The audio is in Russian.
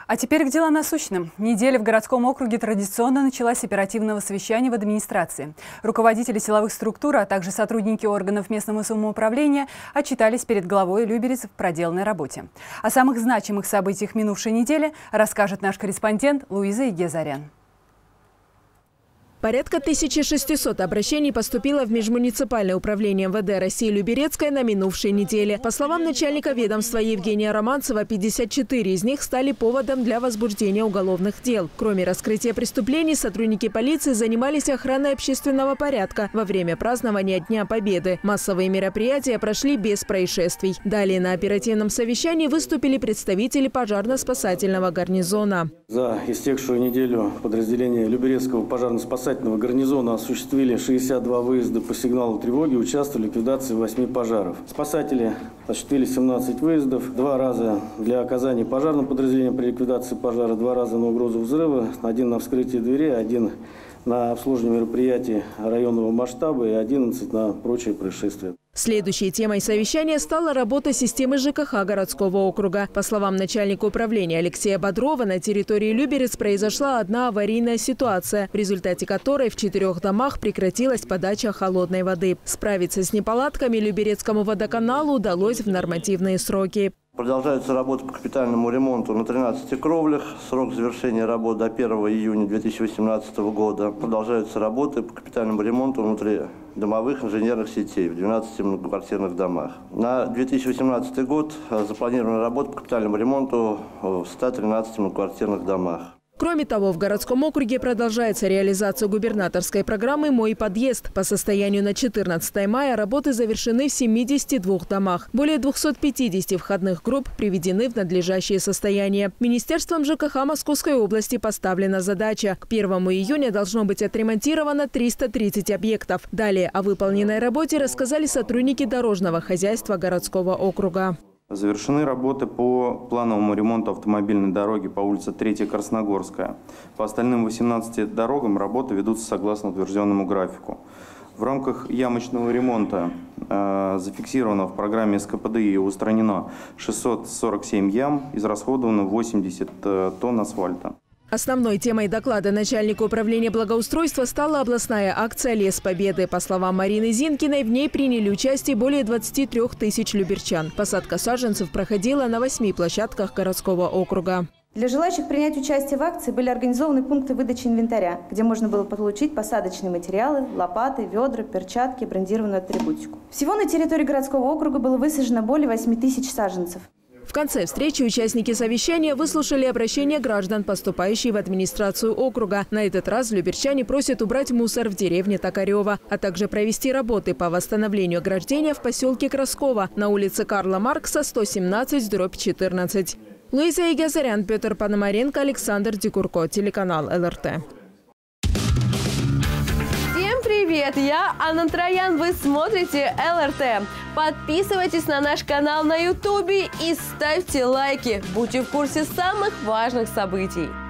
А теперь к делам насущным. Неделя в городском округе традиционно началась с оперативного совещания в администрации. Руководители силовых структур, а также сотрудники органов местного самоуправления отчитались перед главой Люберец в проделанной работе. О самых значимых событиях минувшей недели расскажет наш корреспондент Луиза Игезарян. Порядка 1600 обращений поступило в межмуниципальное управление МВД России Люберецкое на минувшей неделе. По словам начальника ведомства Евгения Романцева, 54 из них стали поводом для возбуждения уголовных дел. Кроме раскрытия преступлений, сотрудники полиции занимались охраной общественного порядка во время празднования Дня Победы. Массовые мероприятия прошли без происшествий. Далее на оперативном совещании выступили представители пожарно-спасательного гарнизона. За истекшую неделю подразделения Люберецкого пожарно-спасательного гарнизона осуществили 62 выезда по сигналу тревоги, участвовали в ликвидации 8 пожаров. Спасатели осуществили 17 выездов, 2 раза для оказания пожарного подразделения при ликвидации пожара, 2 раза на угрозу взрыва, 1 на вскрытие дверей, 1 на обслуживание мероприятий районного масштаба и 11 на прочие происшествия. Следующей темой совещания стала работа системы ЖКХ городского округа. По словам начальника управления Алексея Бодрова, на территории Люберец произошла одна аварийная ситуация, в результате которой в 4 домах прекратилась подача холодной воды. Справиться с неполадками Люберецкому водоканалу удалось в нормативные сроки. Продолжаются работы по капитальному ремонту на 13 кровлях. Срок завершения работ до 1 июня 2018 года. Продолжаются работы по капитальному ремонту внутридомовых инженерных сетей в 12 многоквартирных домах. На 2018 год запланирована работа по капитальному ремонту в 113 многоквартирных домах. Кроме того, в городском округе продолжается реализация губернаторской программы «Мой подъезд». По состоянию на 14 мая работы завершены в 72 домах. Более 250 входных групп приведены в надлежащее состояние. Министерством ЖКХ Московской области поставлена задача. К 1 июня должно быть отремонтировано 330 объектов. Далее о выполненной работе рассказали сотрудники дорожного хозяйства городского округа. Завершены работы по плановому ремонту автомобильной дороги по улице 3 Красногорская. По остальным 18 дорогам работы ведутся согласно утвержденному графику. В рамках ямочного ремонта зафиксировано в программе СКПДИ и устранено 647 ям, израсходовано 80 тонн асфальта. Основной темой доклада начальника управления благоустройства стала областная акция «Лес Победы». По словам Марины Зинкиной, в ней приняли участие более 23 тысяч люберчан. Посадка саженцев проходила на 8 площадках городского округа. Для желающих принять участие в акции были организованы пункты выдачи инвентаря, где можно было получить посадочные материалы, лопаты, ведра, перчатки, брендированную атрибутику. Всего на территории городского округа было высажено более 8 тысяч саженцев. В конце встречи участники совещания выслушали обращения граждан, поступающие в администрацию округа. На этот раз люберчане просят убрать мусор в деревне Токарева, а также провести работы по восстановлению ограждения в поселке Красково на улице Карла Маркса, 117/14. Луиза Игезарян, Петр Пономаренко, Александр Дикурко, телеканал ЛРТ. Привет, я Анна Троян, вы смотрите ЛРТ. Подписывайтесь на наш канал на YouTube и ставьте лайки. Будьте в курсе самых важных событий.